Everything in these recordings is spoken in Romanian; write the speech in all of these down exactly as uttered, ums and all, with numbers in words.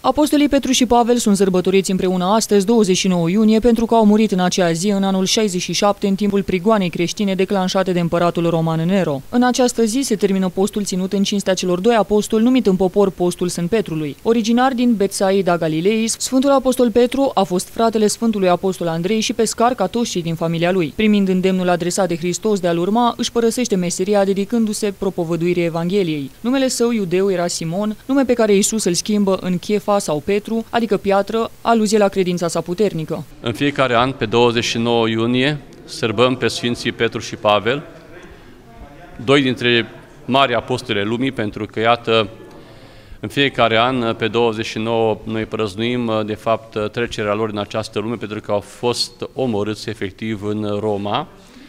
Apostolii Petru și Pavel sunt sărbătoriți împreună astăzi, douăzeci și nouă iunie, pentru că au murit în acea zi, în anul șaizeci și șapte, în timpul prigoanei creștine declanșate de împăratul roman Nero. În această zi se termină postul ținut în cinstea celor doi apostoli, numit în popor postul Sfânt Petrului. Originar din Betsaida Galilei, Sfântul Apostol Petru a fost fratele Sfântului Apostol Andrei și pescar ca toți cei din familia lui. Primind îndemnul adresat de Hristos de a-l urma, își părăsește meseria dedicându-se propovăduirii Evangheliei. Numele său iudeu era Simon, nume pe care Iisus îl schimbă în Chefa sau Petru, adică piatră, aluzie la credința sa puternică. În fiecare an, pe douăzeci și nouă iunie, sărbăm pe Sfinții Petru și Pavel, doi dintre mari apostoli ai lumii, pentru că, iată, în fiecare an, pe douăzeci și nouă, noi prăznuim, de fapt, trecerea lor în această lume, pentru că au fost omorâți efectiv în Roma,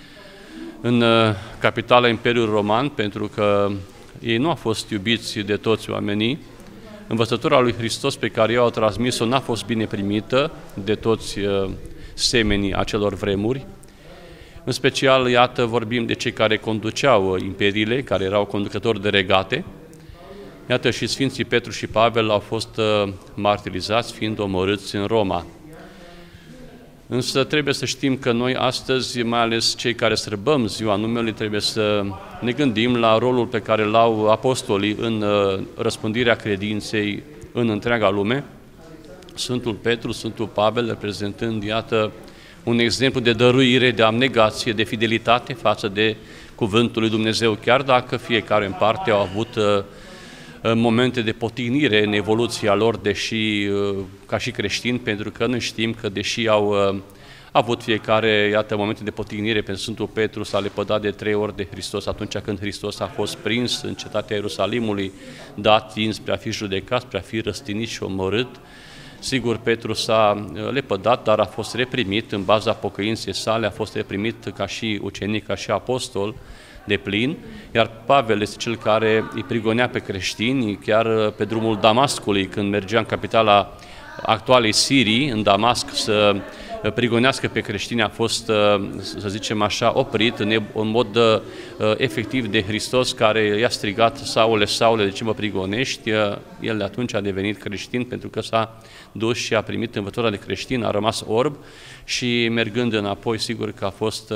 în capitala Imperiului Roman, pentru că ei nu au fost iubiți de toți oamenii. Învățătura lui Hristos pe care i-au transmis-o n-a fost bine primită de toți semenii acelor vremuri. În special, iată, vorbim de cei care conduceau imperiile, care erau conducători de regate. Iată, și Sfinții Petru și Pavel au fost martirizați, fiind omorâți în Roma. Însă trebuie să știm că noi astăzi, mai ales cei care sărbăm ziua numelui, trebuie să ne gândim la rolul pe care l-au apostolii în răspândirea credinței în întreaga lume. Sfântul Petru, Sfântul Pavel, reprezentând, iată, un exemplu de dăruire, de abnegație, de fidelitate față de Cuvântul lui Dumnezeu, chiar dacă fiecare în parte au avut momente de potignire în evoluția lor, deși ca și creștini, pentru că noi știm că deși au avut fiecare, iată, momente de potignire, pentru Sfântul Petru s-a lepădat de trei ori de Hristos atunci când Hristos a fost prins în cetatea Ierusalimului, dat fiind spre a fi judecat, spre a fi răstinit și omorât. Sigur, Petru s-a lepădat, dar a fost reprimit în baza pocăinței sale, a fost reprimit ca și ucenic, ca și apostol de plin, iar Pavel este cel care îi prigonea pe creștini, chiar pe drumul Damascului, când mergea în capitala actualei Sirii, în Damasc, să prigonească pe creștini, a fost, să zicem așa, oprit în mod efectiv de Hristos, care i-a strigat: Saule, Saule, de ce mă prigonești? El de atunci a devenit creștin, pentru că s-a dus și a primit învățătura de creștin, a rămas orb și mergând înapoi, sigur că a fost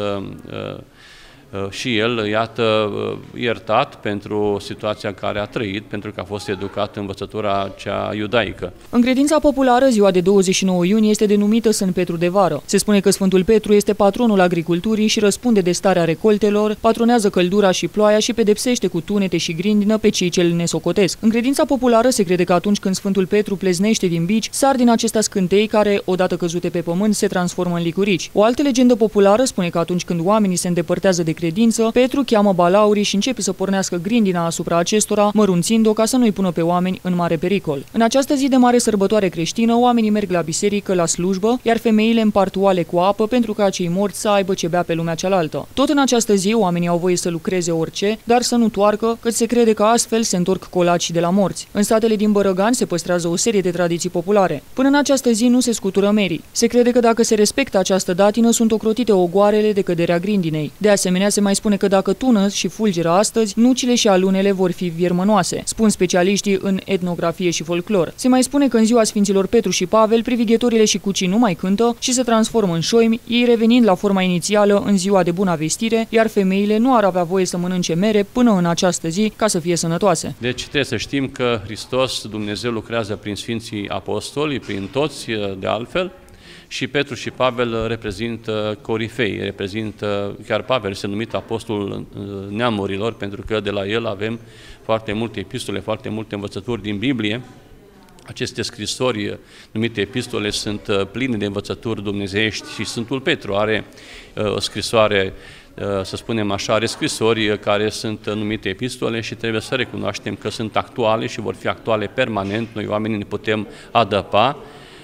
și el, iată, iertat pentru situația în care a trăit, pentru că a fost educat în învățătura cea iudaică. În credința populară, ziua de douăzeci și nouă iunie este denumită Sfânt Petru de vară. Se spune că Sfântul Petru este patronul agriculturii și răspunde de starea recoltelor, patronează căldura și ploaia și pedepsește cu tunete și grindină pe cei ce îl nesocotesc. În credința populară se crede că atunci când Sfântul Petru pleznește din bici, sar din acestea scântei care, odată căzute pe pământ, se transformă în licurici. O altă legendă populară spune că atunci când oamenii se îndepărtează de credință, Petru cheamă balaurii și începe să pornească grindina asupra acestora, mărunțind-o ca să nu-i pună pe oameni în mare pericol. În această zi de mare sărbătoare creștină, oamenii merg la biserică, la slujbă, iar femeile împart oale cu apă pentru ca cei morți să aibă ce bea pe lumea cealaltă. Tot în această zi, oamenii au voie să lucreze orice, dar să nu toarcă, căci se crede că astfel se întorc colacii de la morți. În satele din Bărăgan se păstrează o serie de tradiții populare. Până în această zi nu se scutură merii. Se crede că dacă se respectă această datină, sunt ocrotite ogoarele de căderea grindinei. De asemenea, se mai spune că dacă tună și fulgeră astăzi, nucile și alunele vor fi viermănoase, spun specialiștii în etnografie și folclor. Se mai spune că în ziua Sfinților Petru și Pavel, privighetorile și cucii nu mai cântă și se transformă în șoimi, ei revenind la forma inițială în ziua de Bună Vestire, iar femeile nu ar avea voie să mănânce mere până în această zi ca să fie sănătoase. Deci trebuie să știm că Hristos, Dumnezeu, lucrează prin Sfinții Apostoli, prin toți de altfel, și Petru și Pavel reprezintă corifei, reprezintă, chiar Pavel este numit apostolul neamurilor, pentru că de la el avem foarte multe epistole, foarte multe învățături din Biblie. Aceste scrisori numite epistole sunt pline de învățături dumnezeiești și Sfântul Petru are o scrisoare, să spunem așa, are scrisori care sunt numite epistole și trebuie să recunoaștem că sunt actuale și vor fi actuale permanent. Noi oamenii ne putem adăpa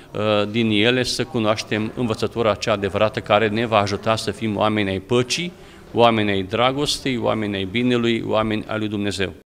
din ele, să cunoaștem învățătura cea adevărată care ne va ajuta să fim oameni ai păcii, oameni ai dragostei, oameni ai binelui, oameni ai lui Dumnezeu.